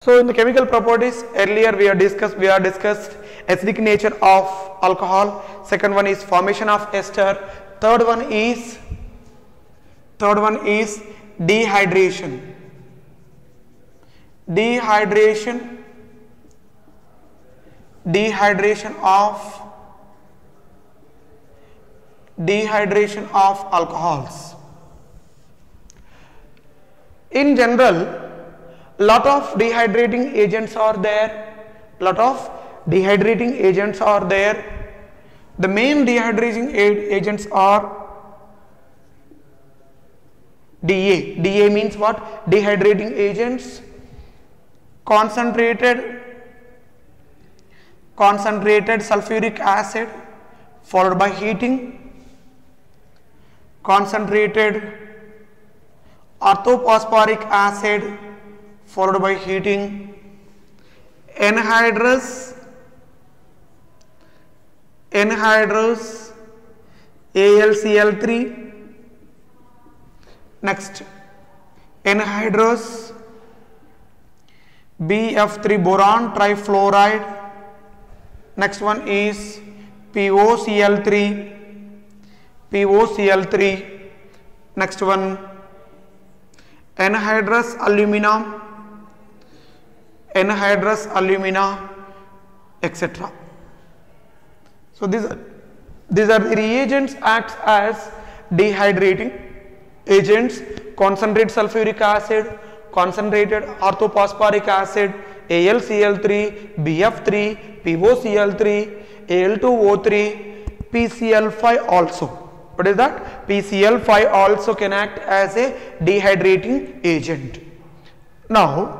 So in the chemical properties, earlier we have discussed acidic nature of alcohol. Second one is formation of ester. Third one is dehydration. Dehydration of alcohols. In general, lot of dehydrating agents are there. The main dehydrating agents are DA. DA means what? Dehydrating agents. Concentrated sulfuric acid followed by heating. Concentrated orthophosphoric acid followed by heating. Anhydrous AlCl3. Next, anhydrous BF3 boron trifluoride. Next one is POCl3. Next one, anhydrous alumina, etc. So these are the reagents acts as dehydrating agents. Concentrated sulfuric acid, concentrated orthophosphoric acid, AlCl3, BF3, POCl3, Al2O3, PCl5 also. What is that? PCl5 also can act as a dehydrating agent. Now,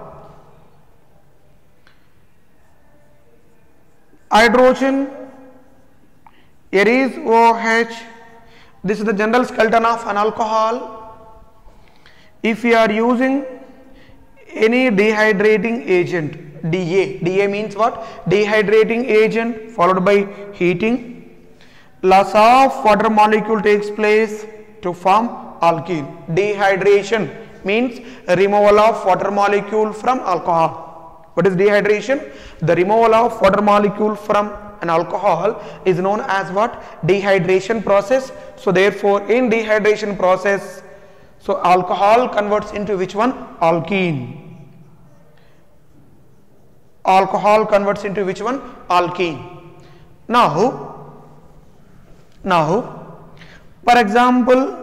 hydrogen, here is OH. This is the general skeleton of an alcohol. If you are using any dehydrating agent, DA means what? Dehydrating agent followed by heating. Loss of water molecule takes place to form alkene. Dehydration means removal of water molecule from alcohol. What is dehydration? The removal of water molecule from an alcohol is known as what? Dehydration process. So therefore in dehydration process, so alcohol converts into which one? Alkene. Alcohol converts into which one? Alkene. Now, for example,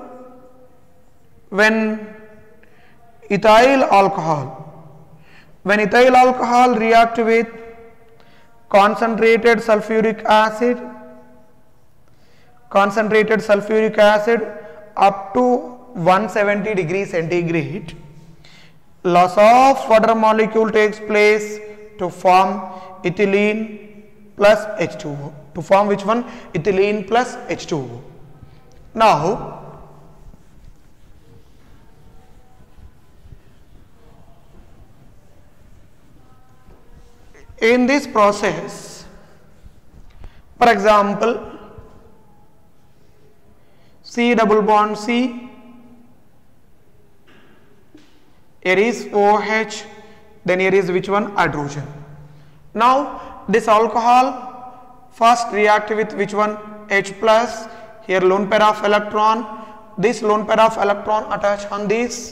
when ethyl alcohol react with concentrated sulfuric acid up to 170 degrees centigrade, loss of water molecule takes place to form ethylene plus H2O. To form which one? Ethylene plus H2O. Now, in this process, for example, C double bond C, here is OH, then here is which one? Hydrogen. Now, this alcohol first react with which one? H plus, here lone pair of electron, this lone pair of electron attach on this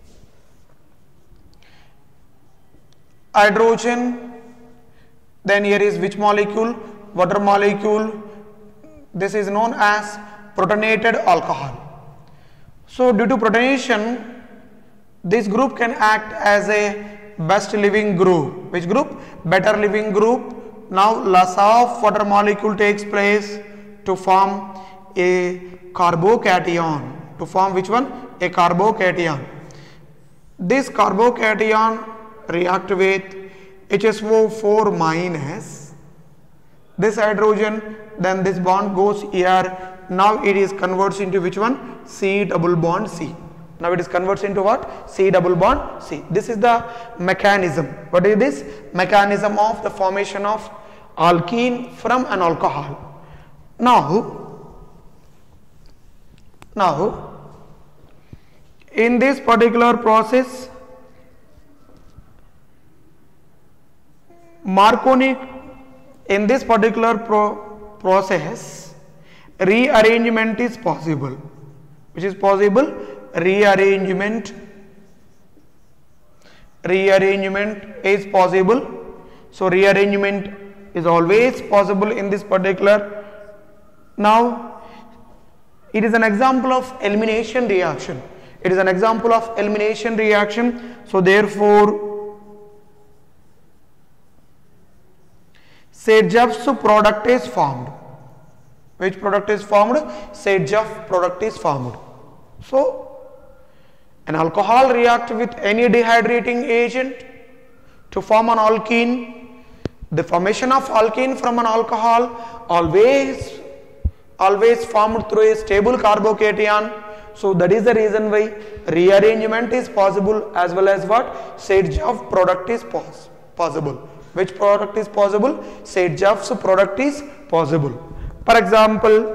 hydrogen, then here is which molecule? Water molecule. This is known as protonated alcohol. So due to protonation, this group can act as a best living group. Which group? Better living group. Now loss of water molecule takes place to form a carbocation. To form which one? A carbocation. This carbocation react with HSO4 minus this hydrogen, then this bond goes here. Now it is converts into which one? C double bond C. Now it is converts into what? C double bond C. This is the mechanism. What is this? Mechanism of the formation of alkene from an alcohol. Now in this particular process, Marconi, in this particular process, rearrangement is possible. Which is possible? Rearrangement is possible. So rearrangement is always possible in this particular. Now it is an example of elimination reaction. It is an example of elimination reaction. So therefore Sedgef's product is formed. Which product is formed? Sedgef product is formed. So an alcohol reacts with any dehydrating agent to form an alkene. The formation of alkene from an alcohol always formed through a stable carbocation. So that is the reason why rearrangement is possible, as well as what? Sedgef product is possible. Which product is possible? Sedgef's product is possible. For example,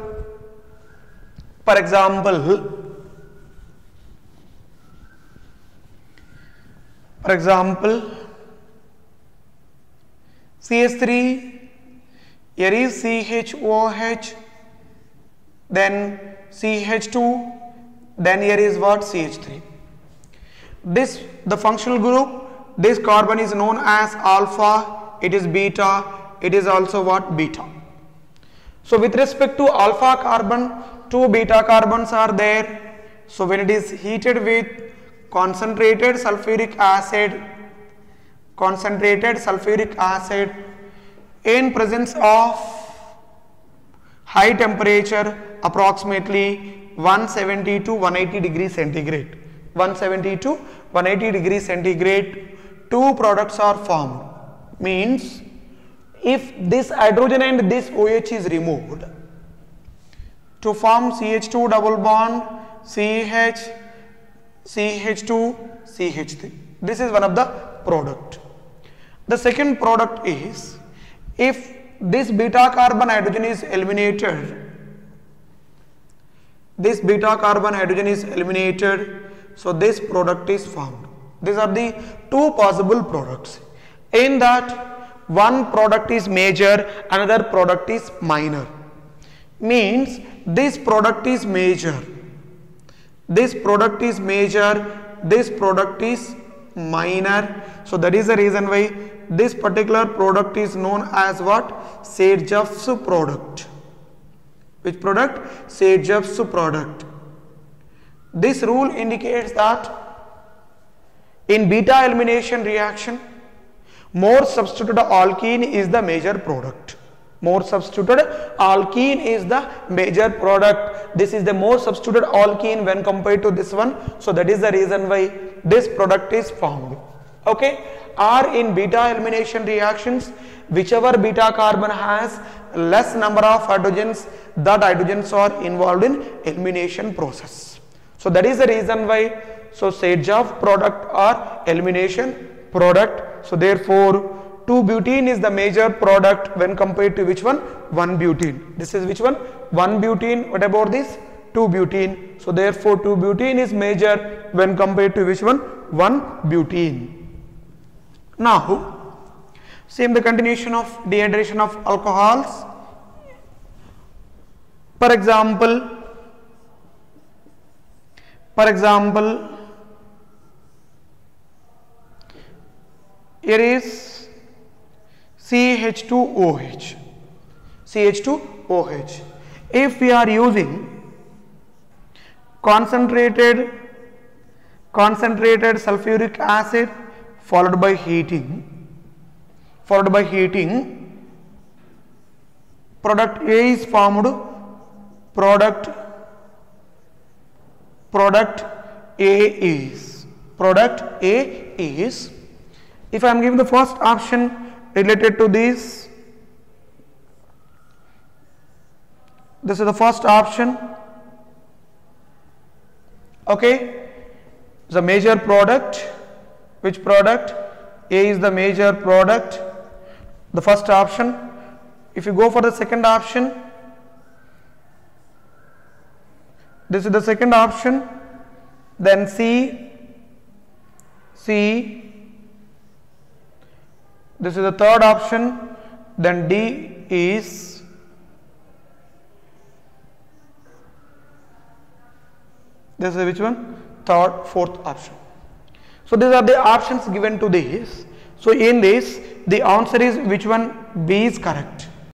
CH3, here is CHOH, then CH2, then here is what? CH3. This, the functional group, this carbon is known as alpha, it is beta, it is also what? Beta. So with respect to alpha carbon, two beta carbons are there. So when it is heated with concentrated sulfuric acid in presence of high temperature, approximately 170 to 180 degrees centigrade. 170 to 180 degrees centigrade, two products are formed. Means if this hydrogen and this OH is removed to form CH2 double bond, CH, CH2, CH3. This is one of the product. The second product is, if this beta carbon hydrogen is eliminated, so this product is formed. These are the two possible products. In that, one product is major, another product is minor. Means this product is major, this product is major, this product is minor. So that is the reason why this particular product is known as what? Sedgef's product. Which product? Sedgef's product. This rule indicates that in beta elimination reaction, more substituted alkene is the major product. More substituted alkene is the major product. This is the more substituted alkene when compared to this one. So that is the reason why this product is formed. Okay. Or in beta elimination reactions, whichever beta carbon has less number of hydrogens, that hydrogens are involved in elimination process. So that is the reason why, so Sedgef product or elimination product. So therefore 2-butene is the major product when compared to which one? 1-butene. This is which one? 1-butene. What about this? 2-butene. So therefore 2-butene is major when compared to which one? 1-butene. Now same the continuation of dehydration of alcohols. For example, here is CH2OH. CH2OH. If we are using concentrated sulfuric acid followed by heating, product A is formed. Product A is, if I am giving the first option related to this, this is the first option. Okay, the major product. Which product? A is the major product, the first option. If you go for the second option, this is the second option, then C, this This is the third option. Then D is this is which one? Third, fourth option. So these are the options given to this. So in this, the answer is which one? B is correct.